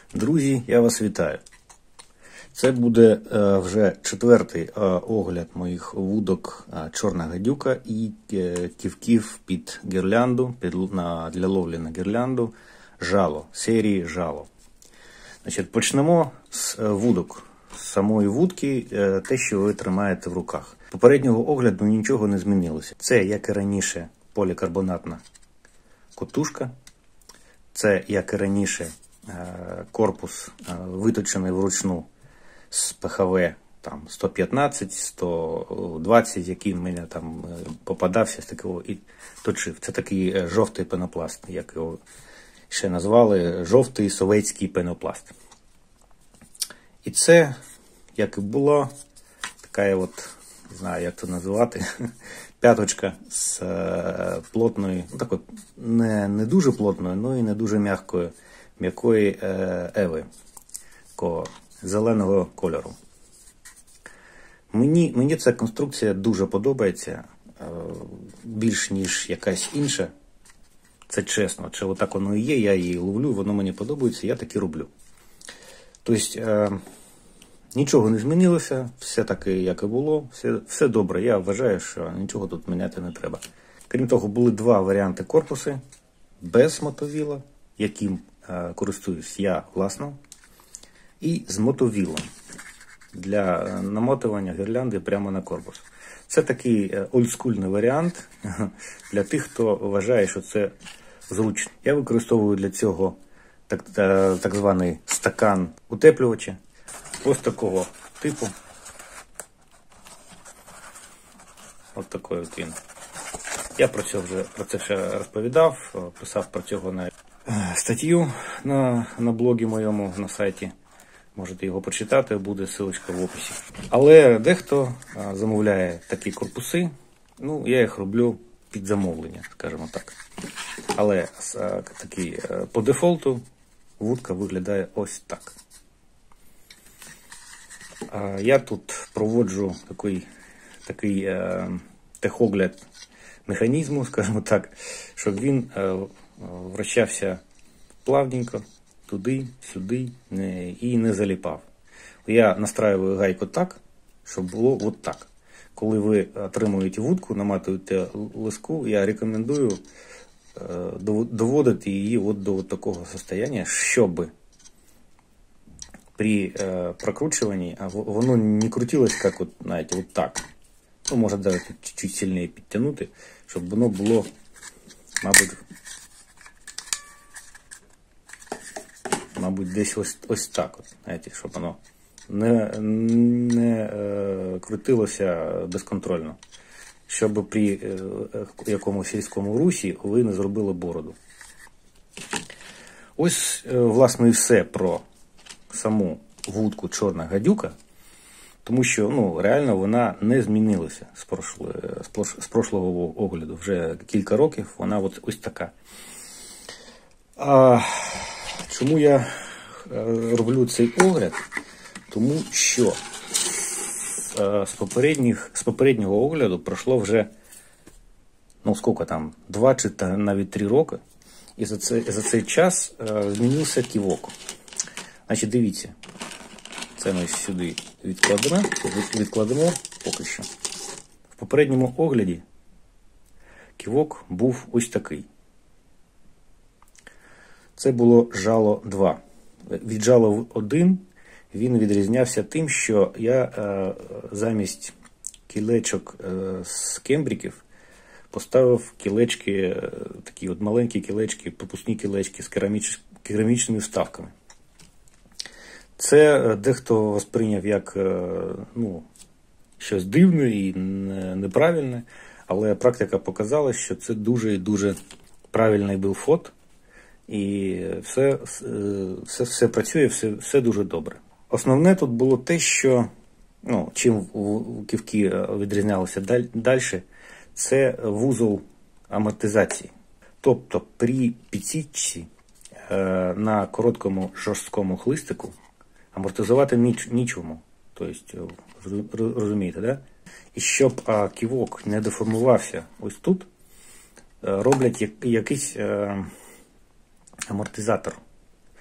Друзі, я вас вітаю. Це буде вже четвертий огляд моїх вудок чорна гадюка і ківків під гірлянду, для ловлі на гірлянду, жало, серії жало. Значить, почнемо з вудок. З самої вудки, те, що ви тримаєте в руках. Попереднього огляду нічого не змінилося. Це, як і раніше, полікарбонатна котушка. Це, як і раніше, корпус виточений вручну з ПХВ там 115, 120, який в мене там попадався з такого і точив. Це такий жовтий пенопласт, як його ще назвали, жовтий совєтський пенопласт. І це, як і було, така от, не знаю, як це називати, п'яточка з плотної, ну такої не дуже плотної, ну і не дуже м'якої еви, такого зеленого кольору. Мені ця конструкція дуже подобається, більш ніж якась інша. Це чесно, чи отак воно і є, я її ловлю, воно мені подобається, я так і роблю. Тобто, нічого не змінилося, все таке, як і було, все добре. Я вважаю, що нічого тут міняти не треба. Крім того, були два варіанти корпуси, без мотовіла, яким користуюсь я власно, і з мотовілом для намотування гірлянди прямо на корпус. Це такий олдскульний варіант для тих, хто вважає, що це зручно. Я використовую для цього так званий стакан утеплювача. Ось такого типу. Ось такий от він. Я про це вже розповідав, писав про цього на статтю на блогі моєму на сайті. Можете його почитати, буде ссылочка в описі. Але дехто замовляє такі корпуси, ну я їх роблю під замовлення, скажімо так. Але такий, по дефолту вудка виглядає ось так. Я тут проводжу такий техогляд механізму, скажімо так, щоб він вращався плавненько, туди-сюди і не заліпав. Я настраюю гайку так, щоб було от так. Коли ви отримуєте вудку, наматуєте лиску, я рекомендую доводити її от до такого состояння, щоб при прокручивании воно не крутилось, как вот, знаете, вот так. Ну, може даже чуть-чуть сильніше підтягнути, щоб воно було, мабуть, десь ось так, от, знаєте, щоб воно не крутилося безконтрольно. Щоб при якомусь сільському русі ви не зробили бороду. Ось, власне, і все про саму вудку чорна гадюка, тому що, ну, реально вона не змінилася з прошлого огляду. Вже кілька років вона ось така. Чому я роблю цей огляд? Тому що з попереднього огляду пройшло вже, ну, скільки там, 2 чи навіть 3 роки, і за цей час змінився ківок. Значить, дивіться, це ми сюди відкладемо поки що. В попередньому огляді ківок був ось такий. Це було жало 2. Від жало 1 він відрізнявся тим, що я замість кілечок з кембриків поставив кілечки, такі от маленькі кілечки, пропускні кілечки з керамічними вставками. Це дехто сприйняв як, ну, щось дивне і неправильне, але практика показала, що це дуже і дуже правильний був ход, і все працює, все дуже добре. Основне тут було те, що, ну, чим ківки відрізнялися далі, це вузол амортизації. Тобто при підсічці на короткому жорсткому хлистику амортизувати нічому. Тобто, розумієте, да? І щоб ківок не деформувався ось тут, роблять якийсь амортизатор.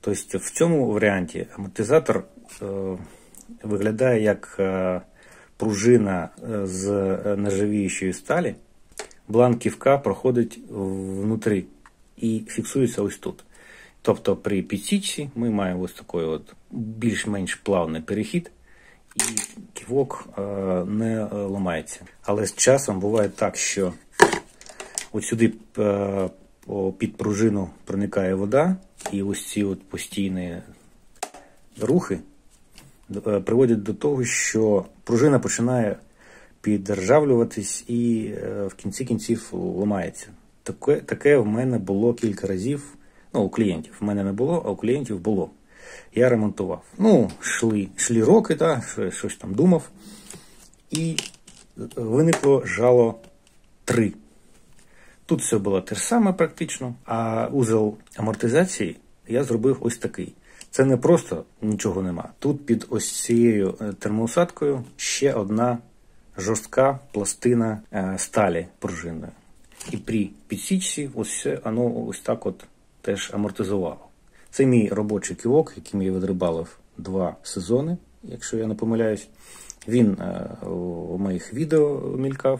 Тобто в цьому варіанті амортизатор виглядає як пружина з нержавіючої сталі. Бланк ківка проходить внутрі і фіксується ось тут. Тобто при підсічці ми маємо ось такий от більш-менш плавний перехід, і ківок не ламається. Але з часом буває так, що от сюди під пружину проникає вода, і ось ці от постійні рухи приводять до того, що пружина починає підржавлюватись і в кінці кінців ламається. Таке в мене було кілька разів. Ну, у клієнтів. В мене не було, а у клієнтів було. Я ремонтував. Ну, йшли роки, щось там думав. І виникло жало 3. Тут все було те ж саме практично, а узел амортизації я зробив ось такий. Це не просто нічого нема. Тут під ось цією термоусадкою ще одна жорстка пластина сталі пружинної. І при підсічці воно ось так от теж амортизувало. Це мій робочий ківок, яким я відрибалив 2 сезони, якщо я не помиляюсь. Він у моїх відео мількав.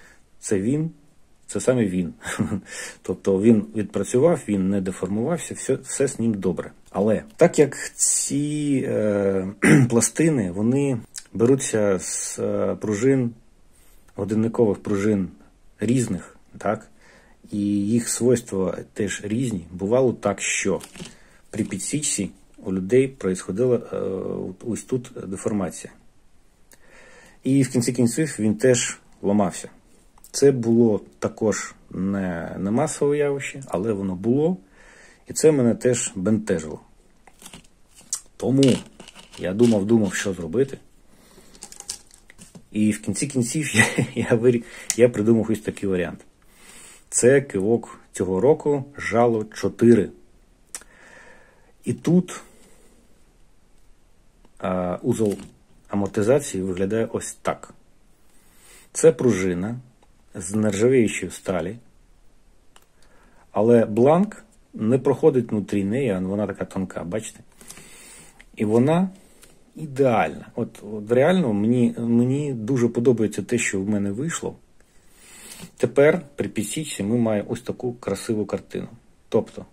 Це саме він. Тобто він відпрацював, він не деформувався, все з ним добре. Але так як ці пластини, вони беруться з пружин, годинникових пружин різних, так? І їх свойства теж різні. Бувало так, що при підсічці у людей происходила ось тут деформація. І в кінці кінців він теж ламався. Це було також не масове явище, але воно було. І це мене теж бентежило. Тому я думав, що зробити. І в кінці кінців я придумав ось такий варіант. Це ківок цього року, жало 4. І тут узол амортизації виглядає ось так. Це пружина з нержавіючої сталі, але бланк не проходить внутрі неї, вона така тонка, бачите? І вона ідеальна. От реально мені дуже подобається те, що в мене вийшло. Тепер при підсічці ми маємо ось таку красиву картину. Тобто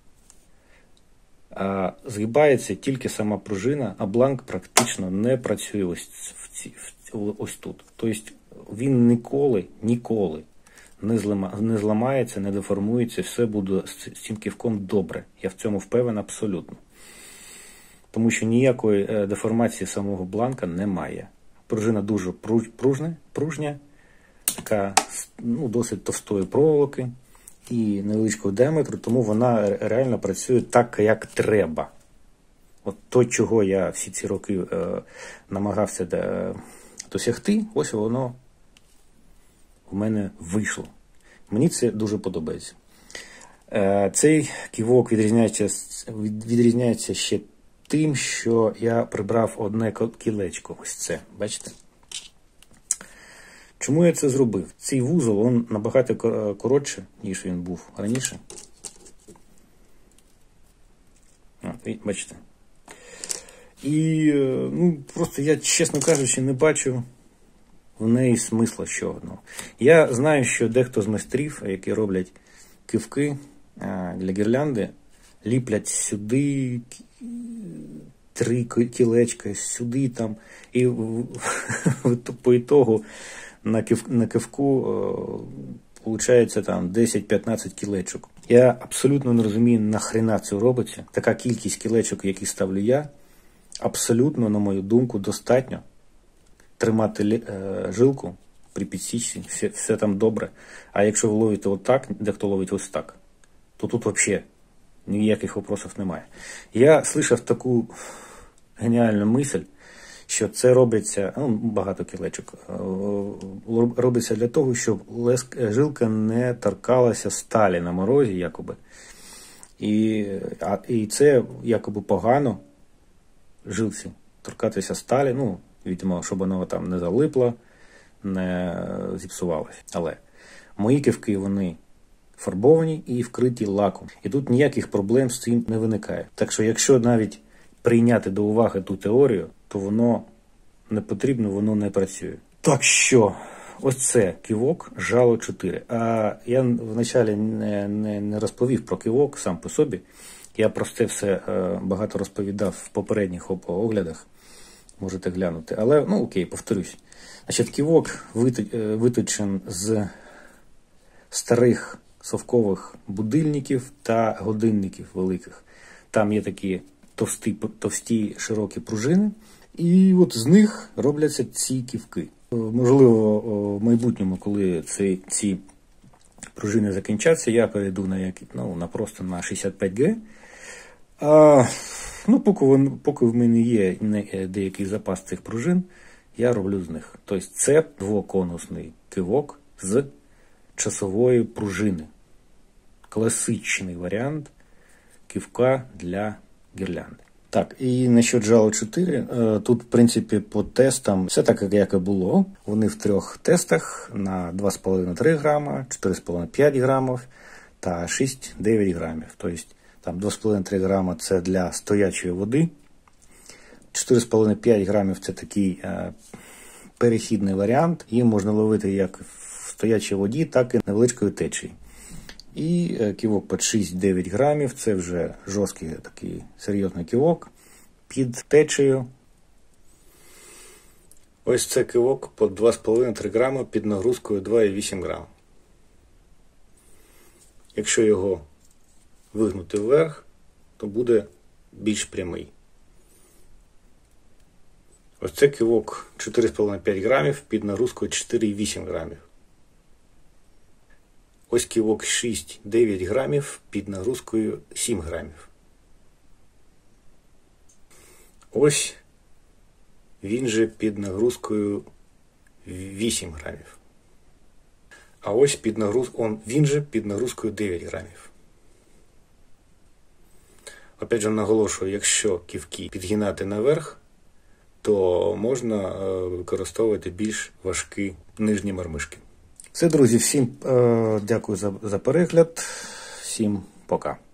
згибається тільки сама пружина, а бланк практично не працює ось тут. Тобто він ніколи не зламається, не деформується, все буде з цим ківком добре. Я в цьому впевнений абсолютно. Тому що ніякої деформації самого бланка немає. Пружина дуже пружня, така досить товстої проволоки і невеличкого діаметру, тому вона реально працює так, як треба. От то, чого я всі ці роки намагався досягти, ось воно в мене вийшло. Мені це дуже подобається. Цей ківок відрізняється ще тим, що я прибрав одне кілечко. Ось це, бачите? Чому я це зробив? Цей вузол, він набагато коротше, ніж він був раніше. Бачите? І, просто я, чесно кажучи, не бачу в неї смисла ще одного. Я знаю, що дехто з майстрів, які роблять ківки для гірлянди, ліплять сюди 3 кілечка, сюди там, і по ітогу на ківку виходить там 10-15 кілечок. Я абсолютно не розумію, нахрена це робиться. Така кількість кілечок, які ставлю я, абсолютно, на мою думку, достатньо тримати жилку при підсічці, все там добре. А якщо ви ловите отак, дехто ловить ось так, то тут взагалі ніяких вопросів немає. Я слышав таку геніальну мисль, що це робиться, багато кілечок, робиться для того, щоб жилка не торкалася сталі на морозі, якоби. І це якоби погано жилці торкатися сталі, відомо, щоб воно там не залипло, не зіпсувалося. Але мої ківки, вони фарбовані і вкриті лаком. І тут ніяких проблем з цим не виникає. Так що, якщо навіть прийняти до уваги ту теорію, то воно не потрібно, воно не працює. Так що, ось це кивок жало 4. А я вначалі не розповів про кивок сам по собі. Я про це все багато розповідав в попередніх оглядах. Можете глянути. Але, окей, повторюсь. Значить, кивок виточен з старих совкових будильників та годинників великих. Там є такі товсті широкі пружини. І от з них робляться ці кивки. Можливо, в майбутньому, коли ці пружини закінчаться, я перейду на просто на 65G. Поки в мене є деякий запас цих пружин, я роблю з них. Тобто це двоконусний кивок з часової пружини. Класичний варіант кивка для гірлянди. Так, і насчет жало 4. Тут, в принципі, по тестам все так, як і було. Вони в 3 тестах на 2,5-3 грама, 4,5-5 грамів та 6-9 грамів. Тобто там 2,5-3 грама – це для стоячої води. 4,5-5 грамів – це такий перехідний варіант. Її можна ловити як в стоячій воді, так і невеличкою течією. І кивок під 6-9 грамів – це вже жорсткий такий серйозний кивок під течею. Ось це кивок під 2,5-3 грами під нагрузкою 2,8 грам. Якщо його вигнути вверх, то буде більш прямий. Ось це кивок 4,5-5 грамів під нагрузкою 4,8 грамів. Ось кивок 6-9 грамів під нагрузкою 7 грамів. Ось він же під нагрузкою 8 грамів. А ось він же під нагрузкою 9 грамів. Опять же наголошую, якщо кивки підгинати наверх, то можна використовувати більш важкі нижні мармишки. Все, друзі, всім дякую за перегляд. Всім пока.